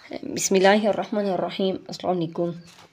बिस्मिल्लाहिर्रहमानिर्रहीम। अस्सलाम वालेकुम।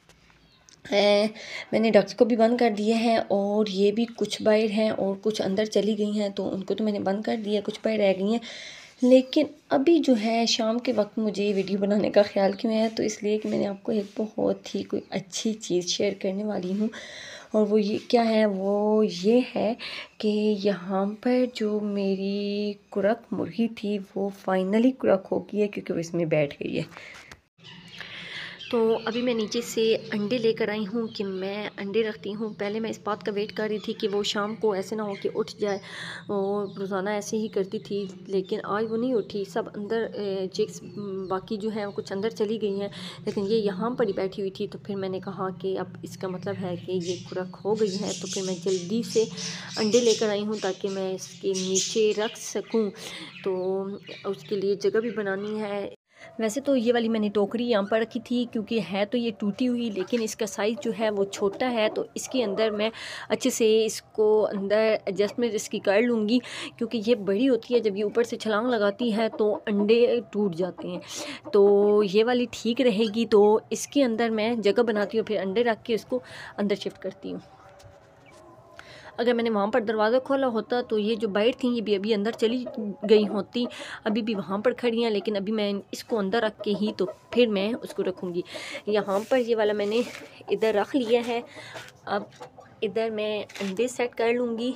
मैंने डक्स को भी बंद कर दिए हैं और ये भी कुछ बाहर हैं और कुछ अंदर चली गई हैं, तो उनको तो मैंने बंद कर दिया, कुछ बाहर रह गई हैं। लेकिन अभी जो है शाम के वक्त मुझे वीडियो बनाने का ख्याल क्यों है, तो इसलिए कि मैंने आपको एक बहुत ही कोई अच्छी चीज़ शेयर करने वाली हूँ। और वो ये क्या है, वो ये है कि यहाँ पर जो मेरी कुरक मुर्गी थी वो फाइनली कुरक हो गई है, क्योंकि वो इसमें बैठ गई है। तो अभी मैं नीचे से अंडे लेकर आई हूँ कि मैं अंडे रखती हूँ। पहले मैं इस बात का वेट कर रही थी कि वो शाम को ऐसे ना हो कि उठ जाए, और रोज़ाना ऐसे ही करती थी, लेकिन आज वो नहीं उठी। सब अंदर चिक्स बाकी जो है वो कुछ अंदर चली गई हैं, लेकिन ये यहाँ पर ही बैठी हुई थी। तो फिर मैंने कहा कि अब इसका मतलब है कि ये खुराक हो गई है, तो फिर मैं जल्दी से अंडे लेकर आई हूँ ताकि मैं इसके नीचे रख सकूँ। तो उसके लिए जगह भी बनानी है। वैसे तो ये वाली मैंने टोकरी यहाँ पर रखी थी, क्योंकि है तो ये टूटी हुई, लेकिन इसका साइज़ जो है वो छोटा है, तो इसके अंदर मैं अच्छे से इसको अंदर एडजस्टमेंट इसकी कर लूँगी। क्योंकि ये बड़ी होती है, जब ये ऊपर से छलांग लगाती है तो अंडे टूट जाते हैं, तो ये वाली ठीक रहेगी। तो इसके अंदर मैं जगह बनाती हूँ, फिर अंडे रख के इसको अंदर शिफ्ट करती हूँ। अगर मैंने वहाँ पर दरवाज़ा खोला होता तो ये जो बाइट थी ये भी अभी अंदर चली गई होती, अभी भी वहाँ पर खड़ी हैं। लेकिन अभी मैं इसको अंदर रख के ही तो फिर मैं उसको रखूँगी। यहाँ पर ये वाला मैंने इधर रख लिया है। अब इधर मैं अंडे सेट कर लूँगी।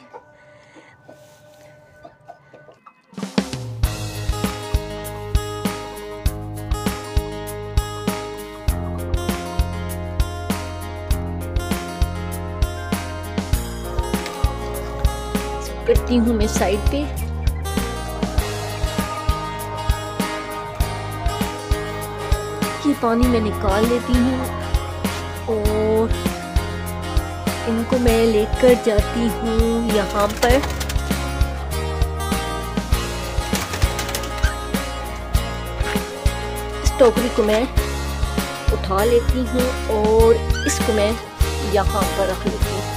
करती हूँ मैं साइड पे। ये पानी मैं निकाल लेती हूँ और इनको मैं लेकर जाती हूँ यहाँ पर। इस टोकरी को मैं उठा लेती हूँ और इसको मैं यहाँ पर रख लेती हूँ।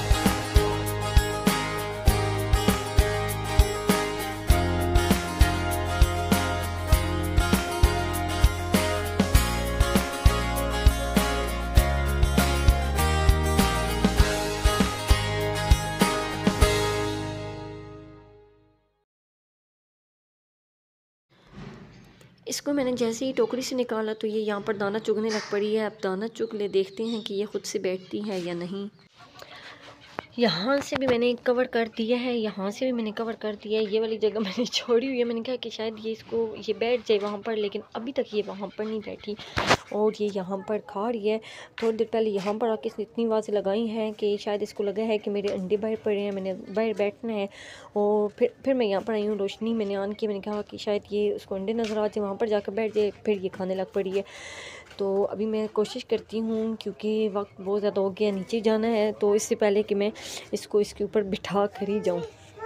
इसको मैंने जैसे ही टोकरी से निकाला तो ये यहाँ पर दाना चुगने लग पड़ी है। अब दाना चुग ले, देखते हैं कि ये खुद से बैठती है या नहीं। यहाँ से भी मैंने कवर कर दिया है, यहाँ से भी मैंने कवर कर दिया है। ये वाली जगह मैंने छोड़ी हुई है, मैंने कहा कि शायद ये बैठ जाए वहाँ पर, लेकिन अभी तक ये वहाँ पर नहीं बैठी और ये यहाँ पर खा रही है। थोड़ी देर पहले यहाँ पर आके इसने इतनी आवाज़ें लगाई हैं कि शायद इसको लगा है कि मेरे अंडे बाहर पड़े हैं, मैंने बाहर बैठना है। और फिर मैं यहाँ पर आई हूँ, रोशनी मैंने ऑन की, मैंने कहा कि शायद ये उसको अंडे नज़र आ जाए, वहाँ पर जाकर बैठ जाए। फिर ये खाने लग पड़ी है। तो अभी मैं कोशिश करती हूँ, क्योंकि वक्त बहुत ज़्यादा हो गया, नीचे जाना है, तो इससे पहले कि मैं इसको इसके ऊपर बिठा कर ही जाऊँ।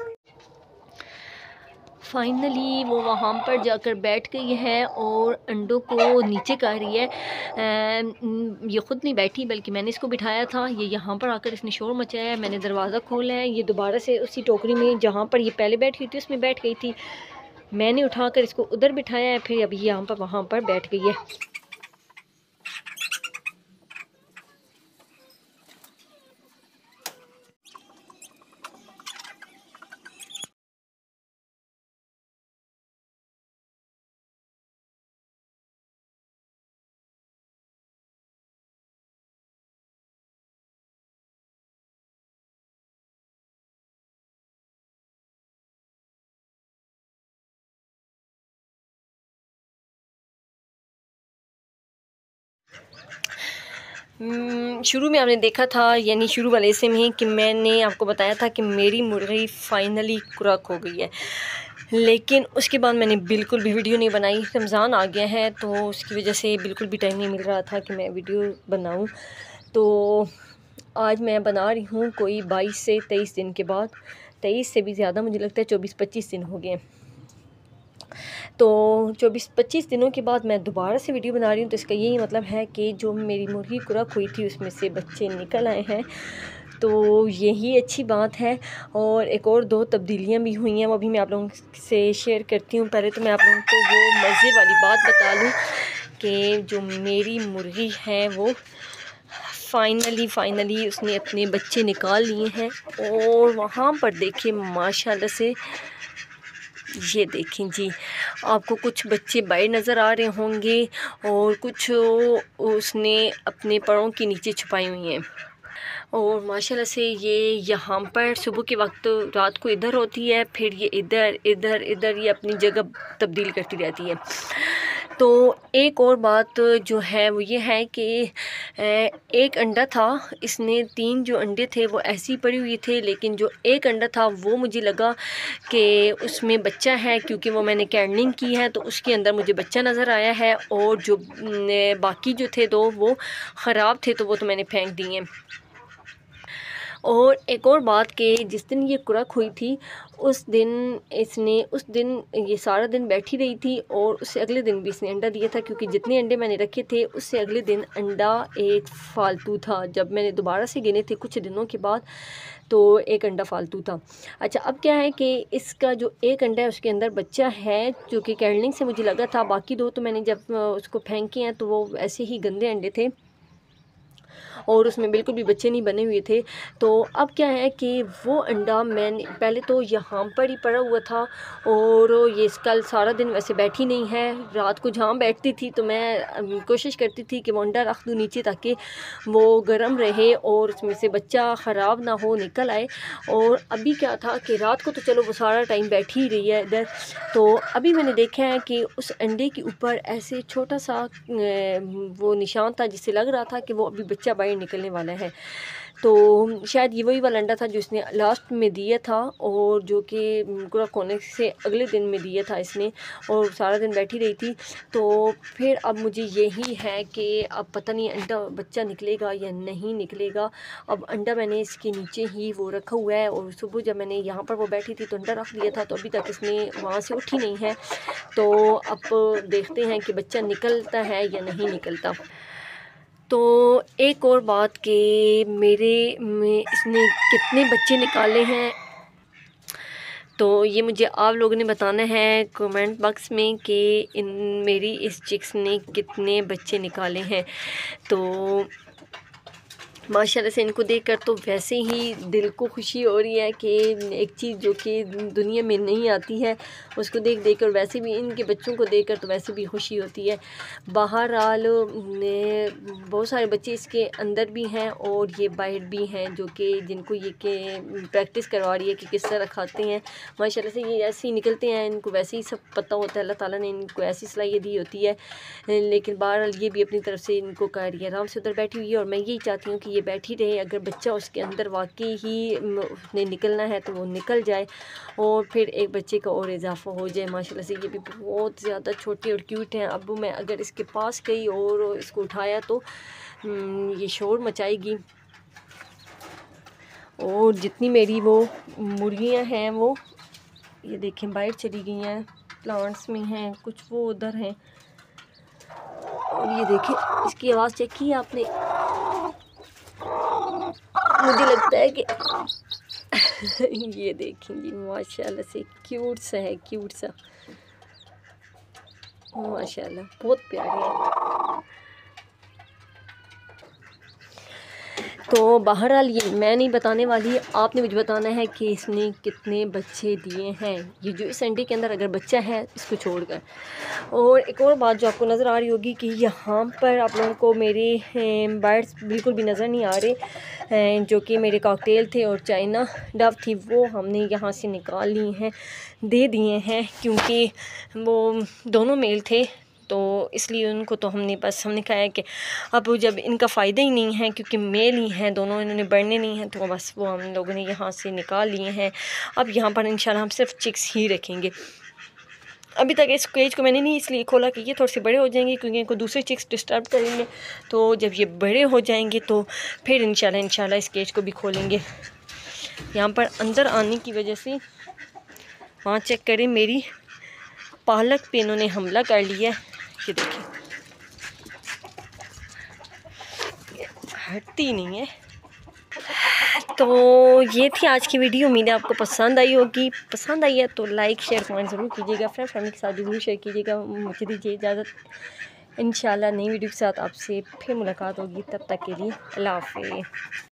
फाइनली वो वहाँ पर जाकर बैठ गई है और अंडों को नीचे कर रही है। ये ख़ुद नहीं बैठी, बल्कि मैंने इसको बिठाया था। ये यहाँ पर आकर इसने शोर मचाया है, मैंने दरवाज़ा खोला है, ये दोबारा से उसी टोकरी में जहाँ पर ये पहले बैठी हुई थी उसमें बैठ गई थी। मैंने उठाकर इसको उधर बिठाया है, फिर अभी यहाँ पर वहाँ पर बैठ गई है। शुरू में आपने देखा था, यानी शुरू वाले से में कि मैंने आपको बताया था कि मेरी मुर्गी फाइनली खुराक हो गई है, लेकिन उसके बाद मैंने बिल्कुल भी वीडियो नहीं बनाई। रमज़ान आ गया है तो उसकी वजह से बिल्कुल भी टाइम नहीं मिल रहा था कि मैं वीडियो बनाऊं। तो आज मैं बना रही हूँ कोई 22 से 23 दिन के बाद, 23 से भी ज़्यादा, मुझे लगता है 24-25 दिन हो गए। तो 24-25 दिनों के बाद मैं दोबारा से वीडियो बना रही हूँ। तो इसका यही मतलब है कि जो मेरी मुर्गी खुराक हुई थी उसमें से बच्चे निकल आए हैं, तो यही अच्छी बात है। और एक और 2 तब्दीलियाँ भी हुई हैं, वो भी मैं आप लोगों से शेयर करती हूँ। पहले तो मैं आप लोगों को वो मज़े वाली बात बता लूँ कि जो मेरी मुर्गी है वो फाइनली उसने अपने बच्चे निकाल लिए हैं। और वहाँ पर देखिए माशाल्लाह से, ये देखें जी, आपको कुछ बच्चे बाहर नज़र आ रहे होंगे और कुछ उसने अपने पैरों के नीचे छुपाई हुई हैं। और माशाल्लाह से ये यहाँ पर सुबह के वक्त रात को इधर होती है, फिर ये इधर ये अपनी जगह तब्दील करती रहती है। तो एक और बात जो है वो ये है कि एक अंडा था, इसने 3 जो अंडे थे वो ऐसे ही पड़े हुए थे, लेकिन जो एक अंडा था वो मुझे लगा कि उसमें बच्चा है, क्योंकि वो मैंने कैंडलिंग की है तो उसके अंदर मुझे बच्चा नज़र आया है। और जो बाकी जो थे 2 वो ख़राब थे, तो वो तो मैंने फेंक दिए हैं। और एक और बात कि जिस दिन ये कुरक हुई थी उस दिन ये सारा दिन बैठी रही थी, और उससे अगले दिन भी इसने अंडा दिया था, क्योंकि जितने अंडे मैंने रखे थे उससे अगले दिन अंडा एक फ़ालतू था। जब मैंने दोबारा से गिने थे कुछ दिनों के बाद तो एक अंडा फ़ालतू था। अच्छा, अब क्या है कि इसका जो एक अंडा है उसके अंदर बच्चा है, जो कि कैंडलिंग से मुझे लगा था। बाकी 2 तो मैंने जब उसको फेंके हैं तो वो ऐसे ही गंदे अंडे थे और उसमें बिल्कुल भी बच्चे नहीं बने हुए थे। तो अब क्या है कि वो अंडा मैंने पहले तो यहाँ पर ही पड़ा हुआ था, और ये कल सारा दिन वैसे बैठी नहीं है। रात को जहाँ बैठती थी तो मैं कोशिश करती थी कि वो अंडा रख दूँ नीचे, ताकि वो गर्म रहे और उसमें से बच्चा ख़राब ना हो, निकल आए। और अभी क्या था कि रात को तो चलो वो सारा टाइम बैठी ही रही है इधर, तो अभी मैंने देखा है कि उस अंडे के ऊपर ऐसे छोटा सा वो निशान था, जिससे लग रहा था कि वो अभी बच्चा बाहर निकलने वाला है। तो शायद ये वही वाला अंडा था जो इसने लास्ट में दिया था, और जो कि कुरक होने से अगले दिन में दिया था इसने, और सारा दिन बैठी रही थी। तो फिर अब मुझे यही है कि अब पता नहीं अंडा बच्चा निकलेगा या नहीं निकलेगा। अब अंडा मैंने इसके नीचे ही वो रखा हुआ है, और सुबह जब मैंने यहाँ पर वो बैठी थी तो अंडा रख दिया था, तो अभी तक इसने वहाँ से उठी नहीं है। तो अब देखते हैं कि बच्चा निकलता है या नहीं निकलता। तो एक और बात कि मेरे में इसने कितने बच्चे निकाले हैं, तो ये मुझे आप लोगों ने बताना है कमेंट बॉक्स में कि मेरी इस चिक्स ने कितने बच्चे निकाले हैं। तो माशाल्लाह से इनको देखकर तो वैसे ही दिल को खुशी हो रही है कि एक चीज़ जो कि दुनिया में नहीं आती है उसको देख कर, वैसे भी इनके बच्चों को देखकर तो वैसे भी खुशी होती है। बहरहाल बहुत सारे बच्चे इसके अंदर भी हैं और ये बाहर भी हैं, जो कि जिनको ये के प्रैक्टिस करवा रही है कि किस तरह खाते हैं। माशाल्लाह से ये ऐसे ही निकलते हैं, इनको वैसे ही सब पता होता है, अल्लाह ताला ने इनको ऐसी सलाहियत दी होती है। लेकिन बहरहाल ये भी अपनी तरफ से इनको कह रही है, आराम से उधर बैठी हुई है, और मैं यही चाहती हूँ कि ये बैठी रहे। अगर बच्चा उसके अंदर वाकई ही उसने निकलना है तो वो निकल जाए, और फिर एक बच्चे का और इजाफा हो जाए। माशाल्लाह से ये भी बहुत ज़्यादा छोटे और क्यूट हैं। अब मैं अगर इसके पास गई और इसको उठाया तो ये शोर मचाएगी। और जितनी मेरी वो मुर्गियाँ हैं वो ये देखें बाहर चली गई हैं, प्लांट्स में हैं, कुछ वो उधर हैं। और ये देखें, इसकी आवाज़ चेक की आपने? मुझे लगता है कि ये देखें जी, माशाल्लाह से क्यूट सा है, क्यूट सा, माशाल्लाह बहुत प्यारे है। तो बहरहाल ये मैं नहीं बताने वाली, आपने मुझे बताना है कि इसने कितने बच्चे दिए हैं, ये जो इस अंडे के अंदर अगर बच्चा है इसको छोड़कर। और एक और बात जो आपको नज़र आ रही होगी कि यहाँ पर आप लोगों को मेरे बर्ड्स बिल्कुल भी नज़र नहीं आ रहे, जो कि मेरे कॉकटेल थे और चाइना डव थी, वो हमने यहाँ से निकाल ली हैं, दे दिए हैं, क्योंकि वो दोनों मेल थे, तो इसलिए उनको तो हमने कहा है कि अब जब इनका फ़ायदा ही नहीं है, क्योंकि मेल ही हैं दोनों, इन्होंने बढ़ने नहीं हैं, तो बस वो हम लोगों ने यहाँ से निकाल लिए हैं। अब यहाँ पर इंशाल्लाह हम सिर्फ चिक्स ही रखेंगे। अभी तक इस केज को मैंने नहीं इसलिए खोला कि ये थोड़े से बड़े हो जाएंगे, क्योंकि इनको दूसरे चिक्स डिस्टर्ब करेंगे। तो जब ये बड़े हो जाएंगे तो फिर इंशाल्लाह इस केज को भी खोलेंगे। यहाँ पर अंदर आने की वजह से वहाँ चेक करें, मेरी पालक पे इन्होंने हमला कर लिया है। ये देखिए, हटती नहीं है। तो ये थी आज की वीडियो, उम्मीद है आपको पसंद आई होगी। पसंद आई है तो लाइक शेयर कमेंट ज़रूर कीजिएगा, फ्रेंड फैमिली के साथ भी ज़रूर शेयर कीजिएगा। मुझे दीजिए इजाज़त, इंशाल्लाह नई वीडियो के साथ आपसे फिर मुलाकात होगी, तब तक के लिए अल्लाह हाफ़िज़।